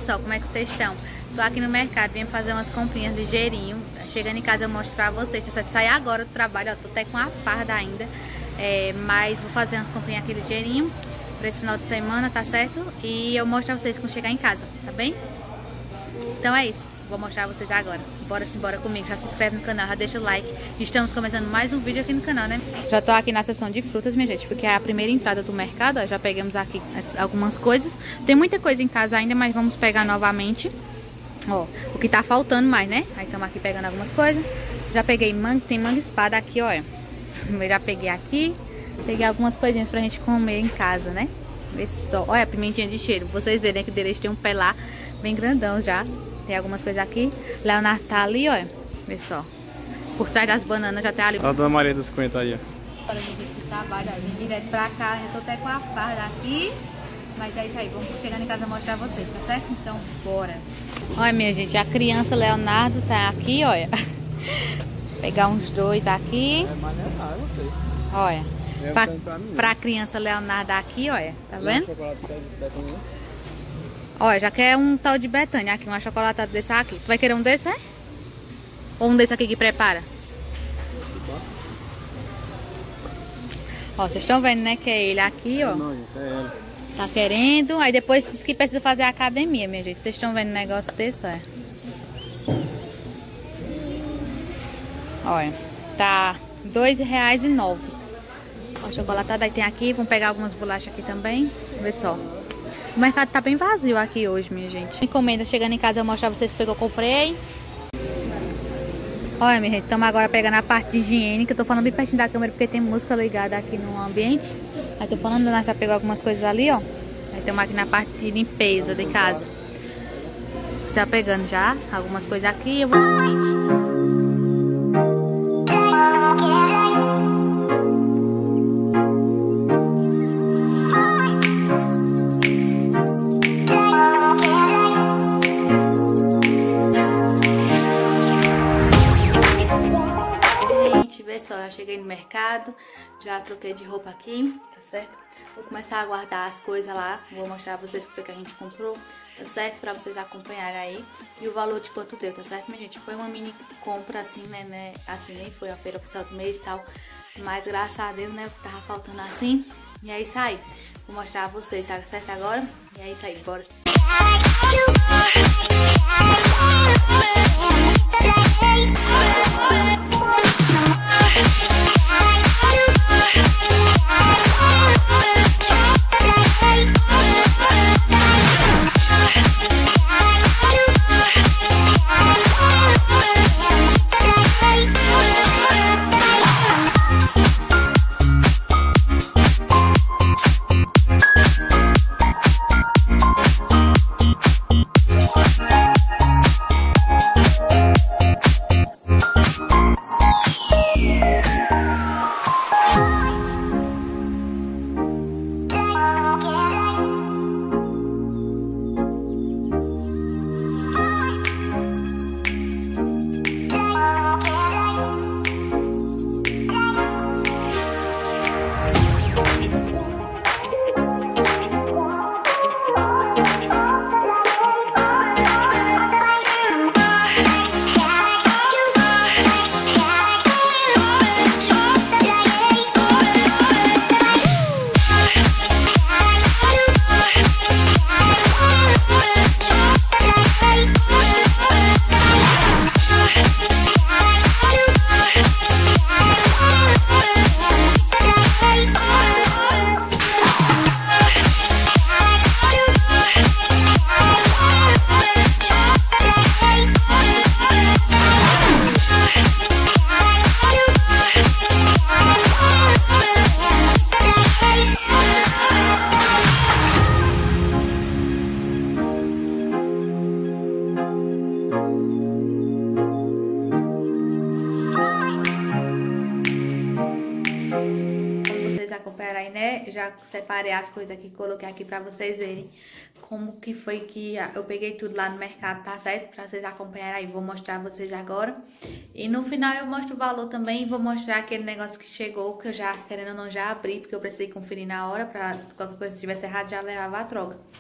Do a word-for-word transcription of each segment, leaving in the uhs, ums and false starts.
pessoal, como é que vocês estão? Tô aqui no mercado, vim fazer umas comprinhas ligeirinho. Chegando em casa eu mostro pra vocês. Tô só de sair agora do trabalho, ó, tô até com a farda ainda. É, mas vou fazer umas comprinhas aqui ligeirinho pra esse final de semana, tá certo? E eu mostro pra vocês quando chegar em casa, tá bem? Então é isso, vou mostrar pra vocês agora. Bora sim, bora comigo, já se inscreve no canal, já deixa o like. Estamos começando mais um vídeo aqui no canal, né? Já tô aqui na seção de frutas, minha gente, porque é a primeira entrada do mercado, ó. Já pegamos aqui algumas coisas. Tem muita coisa em casa ainda, mas vamos pegar novamente. Ó, o que tá faltando mais, né? Aí estamos aqui pegando algumas coisas. Já peguei manga, tem manga espada aqui, ó. Eu já peguei aqui. Peguei algumas coisinhas pra gente comer em casa, né? Vê só. Olha a pimentinha de cheiro. Vocês verem que deles tem um pé lá bem grandão já. Tem algumas coisas aqui. Leonardo tá ali, ó. Vê só. Por trás das bananas já tá ali. Olha a Dona Maria dos Coentros aí, ó. Agora eu vim de trabalho, ó. Vim direto pra cá. Eu tô até com a farda aqui. Mas é isso aí. Vamos chegando em casa mostrar pra vocês, tá certo? Então, bora. Olha, minha gente. A criança Leonardo tá aqui, olha. Vou pegar uns dois aqui. É maneiro, eu sei. Olha. É Pra, pra, mim, pra criança Leonardo aqui, olha. Tá vendo? Chocolate de Olha, já quer um tal de Betânia aqui, um achocolatado desse aqui. Tu vai querer um desse, é? Ou um desse aqui que prepara? Ó, vocês estão vendo, né, que é ele aqui, ó. Não, gente, é ela. Tá querendo, aí depois diz que precisa fazer academia, minha gente. Vocês estão vendo um negócio desse, ó. Olha, tá dois reais e nove. Ó, chocolatada aí tem aqui, vamos pegar algumas bolachas aqui também. Vê só. O mercado tá bem vazio aqui hoje, minha gente. Encomenda, chegando em casa eu vou mostrar pra vocês o que foi que eu comprei. Olha, minha gente, estamos agora pegando a parte de higiene, que eu tô falando bem pertinho da câmera porque tem música ligada aqui no ambiente. Aí tô falando, nós já pegou algumas coisas ali, ó. Aí estamos aqui na parte de limpeza de casa. Tá pegando já algumas coisas aqui. Eu vou... Já cheguei no mercado, já troquei de roupa aqui, tá certo? Vou começar a guardar as coisas lá, vou mostrar pra vocês o que foi que a gente comprou, tá certo? Pra vocês acompanharem aí e o valor de quanto deu, tá certo, minha gente? Foi uma mini compra assim, né, né? Assim, nem foi a feira oficial do mês e tal, mas graças a Deus, né, o que tava faltando assim. E é isso aí, vou mostrar a vocês, tá certo agora? E é isso aí, bora! aí, né? Eu já separei as coisas aqui, coloquei aqui pra vocês verem como que foi que eu peguei tudo lá no mercado, tá certo? Pra vocês acompanharem aí, vou mostrar a vocês agora. E no final eu mostro o valor também e vou mostrar aquele negócio que chegou, que eu já, querendo ou não, já abri, porque eu precisei conferir na hora, pra qualquer coisa que estivesse errado já levava a troca.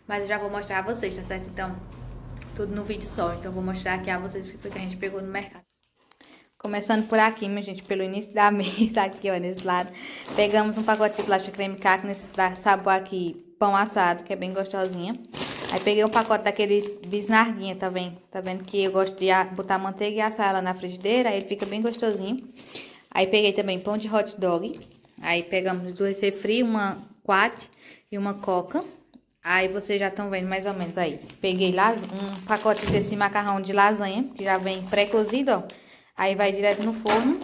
Mas eu já vou mostrar a vocês, tá certo? Então, tudo no vídeo só. Então, eu vou mostrar aqui a vocês o que foi que a gente pegou no mercado. Começando por aqui, minha gente, pelo início da mesa, aqui, ó, nesse lado. Pegamos um pacote de plástico creme caco, nesse sabor aqui, pão assado, que é bem gostosinha. Aí peguei um pacote daqueles bisnaguinha, tá vendo? Tá vendo que eu gosto de botar manteiga e assar ela na frigideira, aí ele fica bem gostosinho. Aí peguei também pão de hot dog. Aí pegamos dois refri, uma quat e uma coca. Aí vocês já estão vendo mais ou menos aí. Peguei um pacote desse macarrão de lasanha, que já vem pré-cozido, ó. Aí vai direto no forno.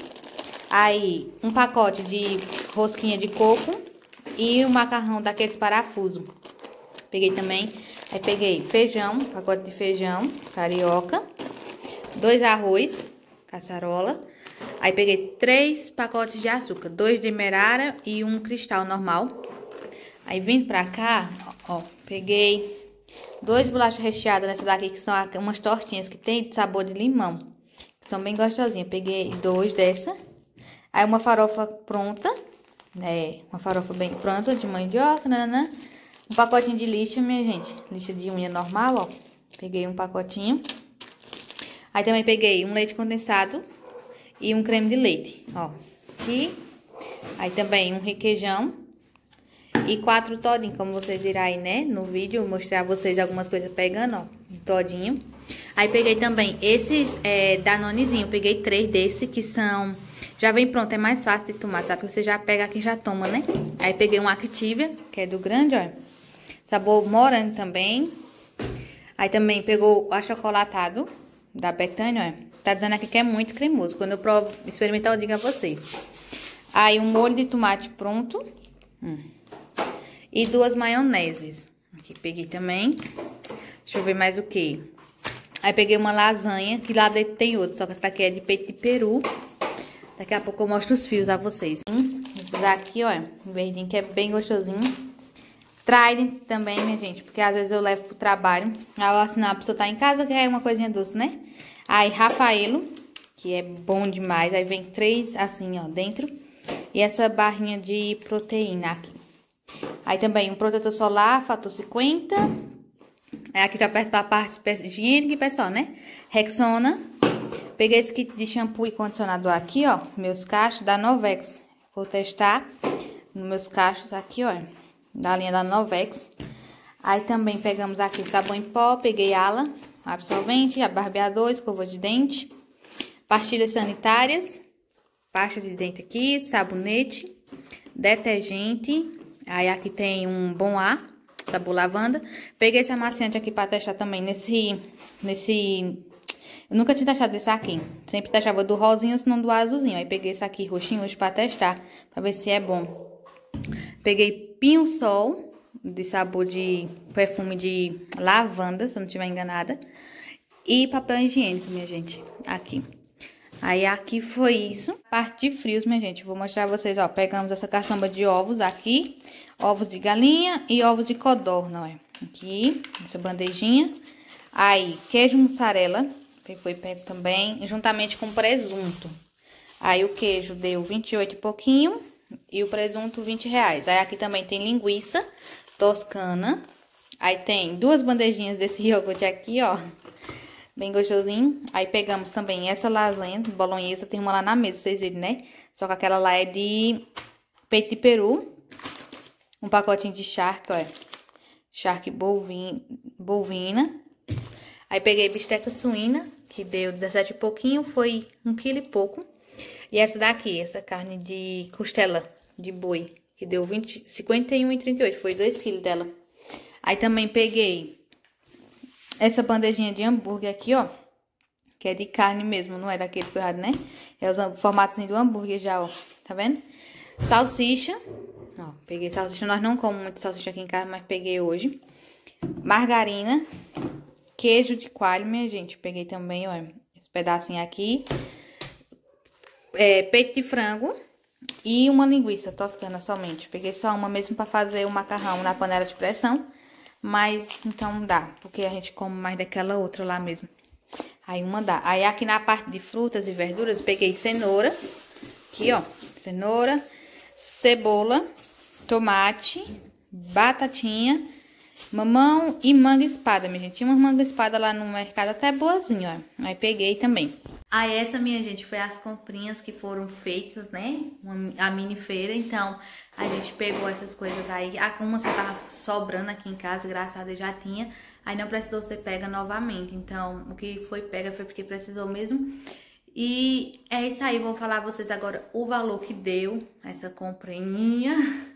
Aí um pacote de rosquinha de coco e o macarrão daqueles parafusos. Peguei também. Aí peguei feijão, pacote de feijão carioca. Dois arroz, caçarola. Aí peguei três pacotes de açúcar. Dois de merara e um cristal normal. Aí vindo pra cá, ó, peguei dois bolachas recheadas nessa daqui, que são umas tortinhas que tem de sabor de limão. Que são bem gostosinhas. Peguei dois dessa. Aí uma farofa pronta, né? Uma farofa bem pronta, de mandioca, nanã. Um pacotinho de lixa, minha gente. Lixa de unha normal, ó. Peguei um pacotinho. Aí também peguei um leite condensado e um creme de leite, ó. Aqui. Aí também um requeijão. E quatro todinhos, como vocês viram aí, né? No vídeo, eu mostrei a vocês algumas coisas pegando, ó. Um todinho. Aí peguei também esses é, Danonezinho. Peguei três desses que são... Já vem pronto, é mais fácil de tomar, sabe? Você já pega aqui e já toma, né? Aí peguei um Activia, que é do grande, ó. Sabor morango também. Aí também pegou o achocolatado da Betânia, ó. Tá dizendo aqui que é muito cremoso. Quando eu provo, experimentar, eu digo a vocês. Aí um molho de tomate pronto. Hum. E duas maioneses. Aqui peguei também. Deixa eu ver mais o que. Aí peguei uma lasanha, que lá dentro tem outra. Só que essa daqui é de peito de peru. Daqui a pouco eu mostro os fios a vocês. Esse daqui, ó, um verdinho que é bem gostosinho. Trident também, minha gente, porque às vezes eu levo pro trabalho. Ao assinar, a pessoa tá em casa, que é uma coisinha doce, né? Aí, Rafaelo, que é bom demais. Aí vem três assim, ó, dentro. E essa barrinha de proteína aqui. Aí também um protetor solar, fator cinquenta. Aqui já perto pra parte higiênica e pessoal, né? Rexona. Peguei esse kit de shampoo e condicionador aqui, ó. Meus cachos da Novex. Vou testar nos meus cachos aqui, ó. Da linha da Novex. Aí também pegamos aqui sabão em pó. Peguei ala, absorvente, barbeador, escova de dente. Pastilhas sanitárias. Pasta de dente aqui, sabonete. Detergente. Aí aqui tem um Bom Ar, sabor lavanda. Peguei esse amaciante aqui pra testar também nesse... nesse... Eu nunca tinha testado desse aqui. Sempre testava do rosinho, senão do azulzinho. Aí peguei esse aqui roxinho hoje pra testar, pra ver se é bom. Peguei Pinho Sol, de sabor de perfume de lavanda, se eu não estiver enganada. E papel higiênico, minha gente, aqui. Aí aqui foi isso. Parte de frios, minha gente, vou mostrar a vocês, ó. Pegamos essa caçamba de ovos aqui. Ovos de galinha e ovos de codorna, ó. Aqui, essa bandejinha. Aí, queijo mussarela. Foi pego também, juntamente com presunto. Aí o queijo deu vinte e oito e pouquinho e o presunto vinte reais. Aí aqui também tem linguiça toscana. Aí tem duas bandejinhas desse iogurte aqui, ó. Bem gostosinho. Aí pegamos também essa lasanha bolonhesa, tem uma lá na mesa, vocês viram, né? Só que aquela lá é de peito de peru. Um pacotinho de charque, ó. Charque bovin, bovina. Aí peguei bisteca suína, que deu dezessete e pouquinho, foi um quilo e pouco. E essa daqui, essa carne de costela de boi, que deu vinte, cinquenta e um e trinta e oito, foi dois quilos dela. Aí também peguei essa bandejinha de hambúrguer aqui, ó, que é de carne mesmo, não é daquele coisado, né? É o formatozinho do hambúrguer já, ó, tá vendo? Salsicha, ó, peguei salsicha, nós não comemos muito salsicha aqui em casa, mas peguei hoje. Margarina. Queijo de coalho, minha gente, peguei também, ó, esse pedacinho aqui. É, peito de frango e uma linguiça toscana somente. Peguei só uma mesmo pra fazer o macarrão na panela de pressão. Mas, então dá, porque a gente come mais daquela outra lá mesmo. Aí uma dá. Aí aqui na parte de frutas e verduras, peguei cenoura. Aqui, ó, cenoura, cebola, tomate, batatinha Mamão e manga espada, minha gente. Tinha uma manga espada lá no mercado até boazinha, ó. Aí peguei também. Aí essa, minha gente, foi as comprinhas que foram feitas, né? A mini feira. Então, a gente pegou essas coisas aí. Uma só tava sobrando aqui em casa, graças a Deus já tinha. Aí não precisou ser pega novamente. Então, o que foi pega foi porque precisou mesmo. E é isso aí. Vou falar a vocês agora o valor que deu essa comprinha.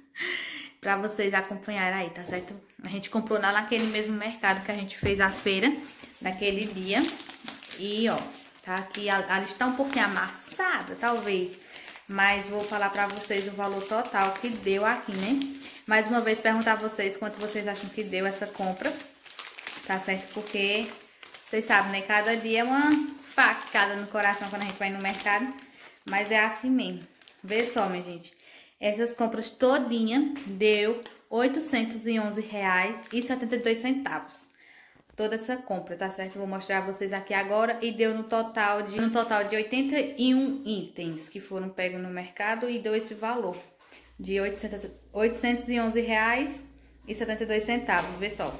Pra vocês acompanharem aí, tá certo? A gente comprou lá naquele mesmo mercado que a gente fez a feira, naquele dia. E, ó, tá aqui, ela está um pouquinho amassada, talvez. Mas vou falar pra vocês o valor total que deu aqui, né? Mais uma vez, perguntar a vocês quanto vocês acham que deu essa compra. Tá certo? Porque, vocês sabem, né? Cada dia é uma facada no coração quando a gente vai no mercado. Mas é assim mesmo. Vê só, minha gente. Essas compras todinha deu oitocentos e onze reais e setenta e dois centavos. Toda essa compra, tá certo? Vou mostrar a vocês aqui agora. E deu no total de, no total de oitenta e um itens que foram pegos no mercado e deu esse valor de oitocentos e onze reais e setenta e dois centavos. Vê só.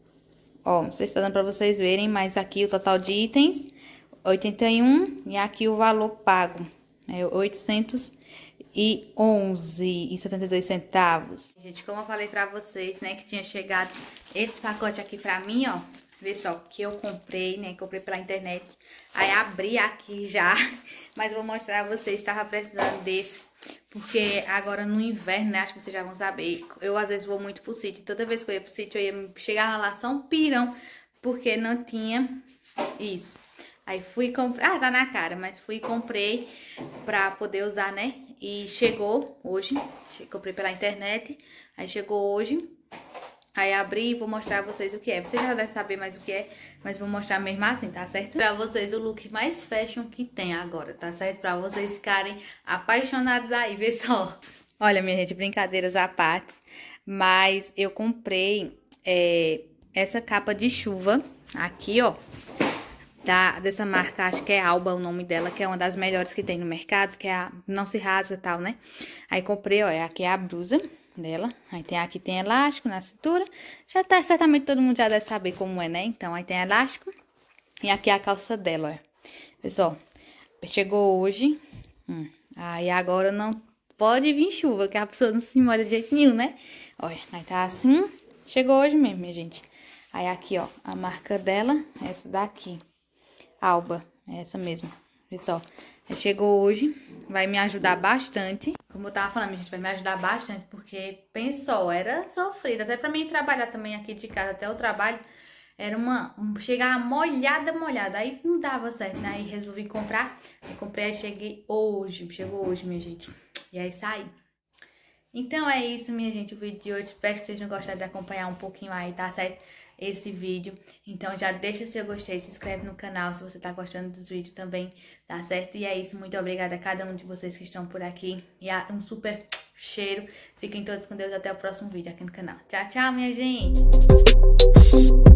Ó, não sei se está dando para vocês verem, mas aqui o total de itens, oitenta e um, e aqui o valor pago, é oitocentos e onze e setenta e dois centavos. Gente, como eu falei pra vocês, né, que tinha chegado esse pacote aqui pra mim, ó. Vê só, que eu comprei, né, comprei pela internet. Aí abri aqui já, mas vou mostrar a vocês, estava precisando desse. Porque agora no inverno, né, acho que vocês já vão saber, eu às vezes vou muito pro sítio. Toda vez que eu ia pro sítio, eu ia chegar lá só um pirão, porque não tinha isso. Aí fui comprar, ah, tá na cara, mas fui e comprei pra poder usar, né? E chegou hoje, comprei pela internet, aí chegou hoje. Aí abri e vou mostrar a vocês o que é. Vocês já devem saber mais o que é, mas vou mostrar mesmo assim, tá certo? Pra vocês o look mais fashion que tem agora, tá certo? Pra vocês ficarem apaixonados aí, vê só. Olha, minha gente, brincadeiras à parte, mas eu comprei é, essa capa de chuva aqui, ó. Da, dessa marca, acho que é Alba o nome dela, que é uma das melhores que tem no mercado, que é a não se rasga e tal, né? Aí comprei, ó, aqui é a blusa dela, aí tem aqui tem elástico na cintura, já tá, certamente todo mundo já deve saber como é, né? Então, aí tem elástico, e aqui é a calça dela, ó. Pessoal, chegou hoje, hum, aí agora não pode vir chuva, que a pessoa não se molha de jeito nenhum, né? Olha, aí tá assim, chegou hoje mesmo, minha gente. Aí aqui, ó, a marca dela, essa daqui. Alba, é essa mesmo, pessoal. Chegou hoje, vai me ajudar bastante. Como eu tava falando, gente, vai me ajudar bastante, porque pensou, era sofrido. Até pra mim trabalhar também aqui de casa, até o trabalho, era uma, um, chegar molhada, molhada. Aí não dava certo, né? Aí resolvi comprar. Eu comprei, aí cheguei hoje, chegou hoje, minha gente. E aí saí. Então é isso, minha gente, o vídeo de hoje. Espero que vocês tenham gostado de acompanhar um pouquinho aí, tá certo? Esse vídeo, então já deixa seu gostei, se inscreve no canal se você tá gostando dos vídeos também, tá certo? E é isso, muito obrigada a cada um de vocês que estão por aqui, e um super cheiro, fiquem todos com Deus, até o próximo vídeo aqui no canal. Tchau, tchau, minha gente!